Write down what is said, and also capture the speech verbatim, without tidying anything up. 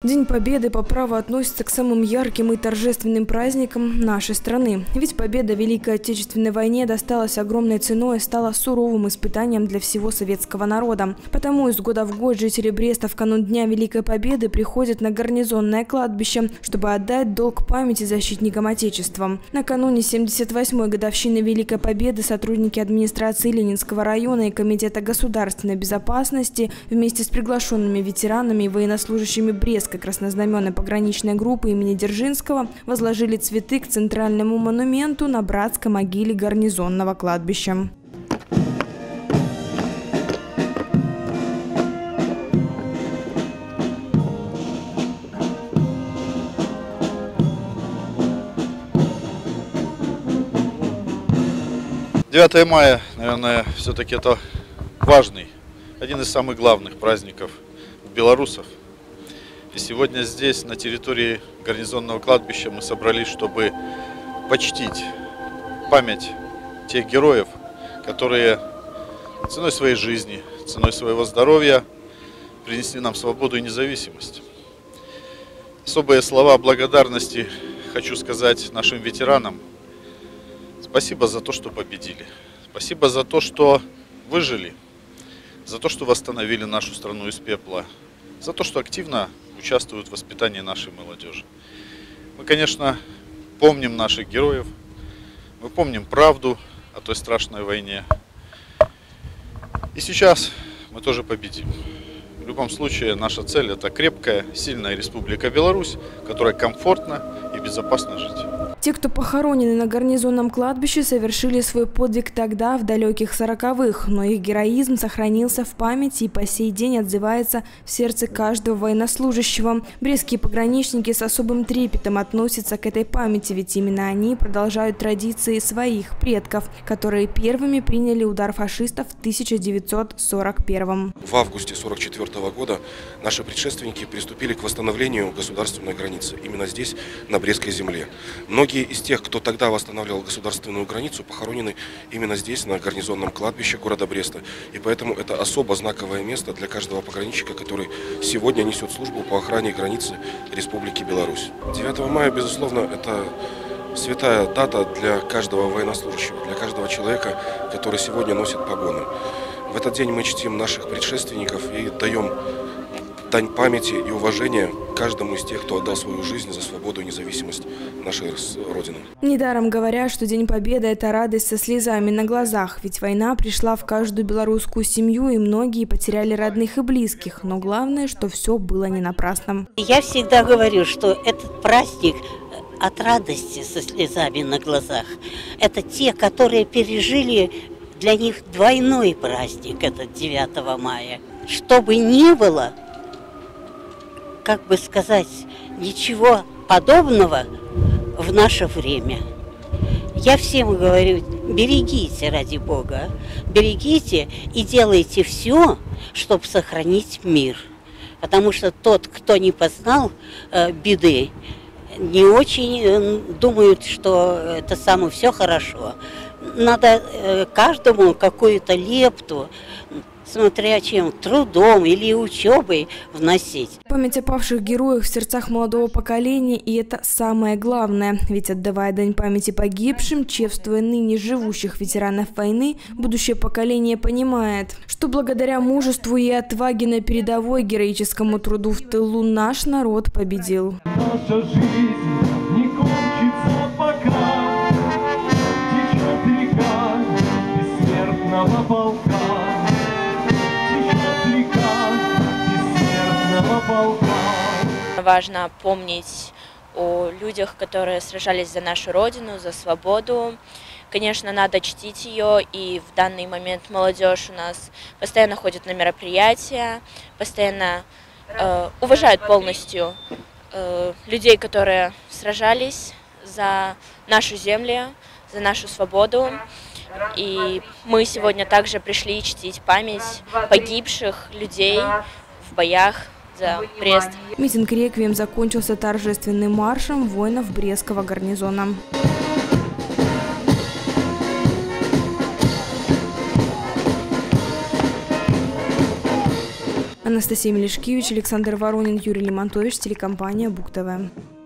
День Победы по праву относится к самым ярким и торжественным праздникам нашей страны. Ведь победа в Великой Отечественной войне досталась огромной ценой и стала суровым испытанием для всего советского народа. Потому из года в год жители Бреста в канун Дня Великой Победы приходят на гарнизонное кладбище, чтобы отдать долг памяти защитникам Отечества. Накануне семьдесят восьмой годовщины Великой Победы сотрудники администрации Ленинского района и Комитета государственной безопасности вместе с приглашенными ветеранами и военнослужащими Брестской краснознаменной пограничной группы имени Дзержинского возложили цветы к центральному монументу на братской могиле гарнизонного кладбища. девятое мая, наверное, все-таки это важный, один из самых главных праздников белорусов. И сегодня здесь, на территории гарнизонного кладбища, мы собрались, чтобы почтить память тех героев, которые ценой своей жизни, ценой своего здоровья принесли нам свободу и независимость. Особые слова благодарности хочу сказать нашим ветеранам. Спасибо за то, что победили. Спасибо за то, что выжили. За то, что восстановили нашу страну из пепла. За то, что активно участвуют в воспитании нашей молодежи. Мы, конечно, помним наших героев. Мы помним правду о той страшной войне. И сейчас мы тоже победим. В любом случае, наша цель – это крепкая, сильная Республика Беларусь, в которой комфортно и безопасно жить. Те, кто похоронены на гарнизонном кладбище, совершили свой подвиг тогда, в далеких сороковых, но их героизм сохранился в памяти и по сей день отзывается в сердце каждого военнослужащего. Брестские пограничники с особым трепетом относятся к этой памяти, ведь именно они продолжают традиции своих предков, которые первыми приняли удар фашистов в тысяча девятьсот сорок первом. В августе сорок четвёртого года наши предшественники приступили к восстановлению государственной границы именно здесь, на Брестской земле. Многие из тех, кто тогда восстанавливал государственную границу, похоронены именно здесь, на гарнизонном кладбище города Бреста. И поэтому это особо знаковое место для каждого пограничника, который сегодня несет службу по охране границы Республики Беларусь. девятое мая, безусловно, это святая дата для каждого военнослужащего, для каждого человека, который сегодня носит погоны. В этот день мы чтим наших предшественников и даем дань памяти и уважения каждому из тех, кто отдал свою жизнь за свободу и независимость нашей Родины. Недаром говорят, что День Победы – это радость со слезами на глазах, ведь война пришла в каждую белорусскую семью, и многие потеряли родных и близких. Но главное, что все было не напрасно. Я всегда говорю, что этот праздник от радости со слезами на глазах. Это те, которые пережили, для них двойной праздник, этот девятое мая. Что бы ни было, как бы сказать, ничего подобного в наше время. Я всем говорю, берегите, ради Бога, берегите и делайте все, чтобы сохранить мир. Потому что тот, кто не познал э, беды, не очень э, думают, что это самое все хорошо. Надо э, каждому какую-то лепту, смотря чем, трудом или учебой вносить. Память о павших героях в сердцах молодого поколения, и это самое главное. Ведь отдавая дань памяти погибшим, чествуя ныне живущих ветеранов войны, будущее поколение понимает, что благодаря мужеству и отваге на передовой, героическому труду в тылу, наш народ победил. Наша жизнь не кончится, пока течет река бессмертного полка. Важно помнить о людях, которые сражались за нашу Родину, за свободу. Конечно, надо чтить ее, и в данный момент молодежь у нас постоянно ходит на мероприятия, постоянно э, уважают полностью э, людей, которые сражались за нашу землю, за нашу свободу. И мы сегодня также пришли чтить память погибших людей в боях за Брест. Митинг-реквием закончился торжественным маршем воинов Брестского гарнизона. Анастасия Мелешкевич, Александр Воронин, Юрий Лимонтович, телекомпания БУК ТВ.